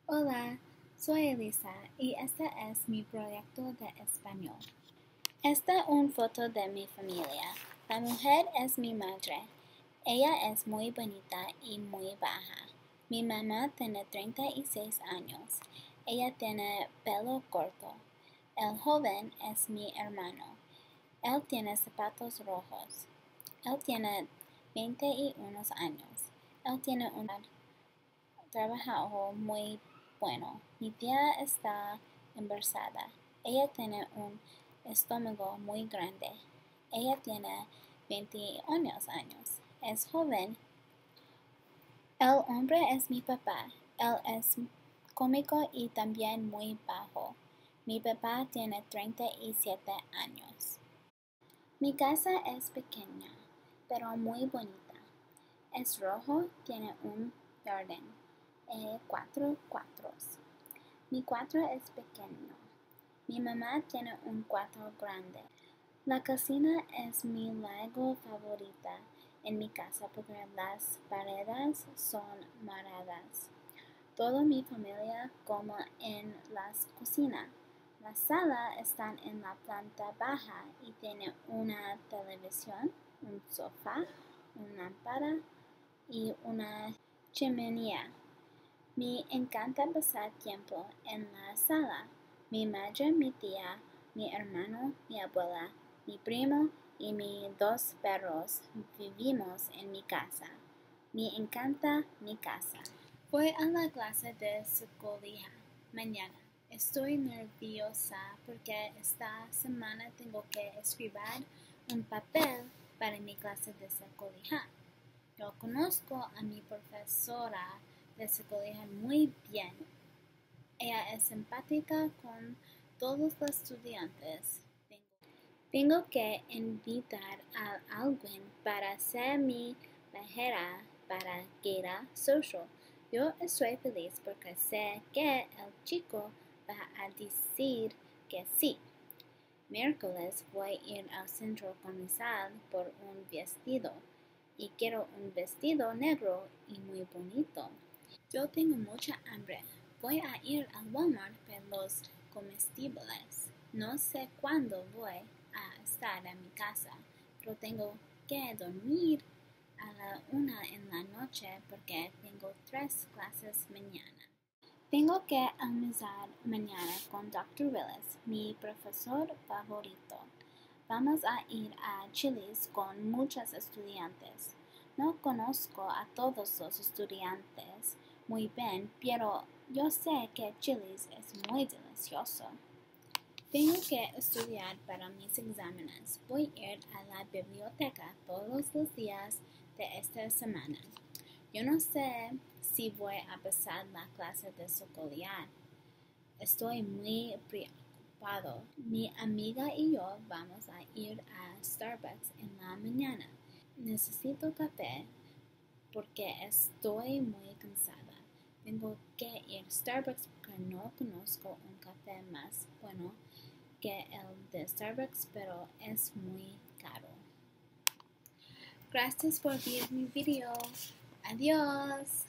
Hola, soy Elisa y este es mi proyecto de español. Esta es una foto de mi familia. La mujer es mi madre. Ella es muy bonita y muy baja. Mi mamá tiene 36 años. Ella tiene pelo corto. El joven es mi hermano. Él tiene zapatos rojos. Él tiene 21 años. Él tiene un trabajo muy bueno. Mi tía está embarazada. Ella tiene un estómago muy grande. Ella tiene 21 años. Es joven. El hombre es mi papá. Él es cómico y también muy bajo. Mi papá tiene 37 años. Mi casa es pequeña, pero muy bonita. Es rojo, tiene un jardín. 4 cuartos. Mi cuarto es pequeño. Mi mamá tiene un cuarto grande. La cocina es mi lago favorita en mi casa porque las paredes son moradas. Toda mi familia come en la cocina. La sala está en la planta baja y tiene una televisión, un sofá, una lámpara y una chimenea. Me encanta pasar tiempo en la sala. Mi madre, mi tía, mi hermano, mi abuela, mi primo y mis 2 perros vivimos en mi casa. Me encanta mi casa. Voy a la clase de psicología mañana. Estoy nerviosa porque esta semana tengo que escribir un papel para mi clase de psicología. Yo conozco a mi profesora de psicología muy bien. Ella es simpática con todos los estudiantes. Tengo que invitar a alguien para ser mi viajera para guerra social. Yo estoy feliz porque sé que el chico va a decir que sí. Miércoles voy a ir al centro comercial por un vestido y quiero un vestido negro y muy bonito. Yo tengo mucha hambre. Voy a ir al Walmart por los comestibles. No sé cuándo voy a estar en mi casa, pero tengo que dormir a la 1 en la noche porque tengo 3 clases mañana. Tengo que almorzar mañana con Dr. Willis, mi profesor favorito. Vamos a ir a Chili's con muchos estudiantes. No conozco a todos los estudiantes muy bien, pero yo sé que Chili's es muy delicioso. Tengo que estudiar para mis exámenes. Voy a ir a la biblioteca todos los días de esta semana. Yo no sé si voy a pasar la clase de psicología. Estoy muy preocupado. Mi amiga y yo vamos a ir a Starbucks en la mañana. Necesito café porque estoy muy cansada. Tengo que ir a Starbucks porque no conozco un café más bueno que el de Starbucks, pero es muy caro. Gracias por ver mi video. Adiós.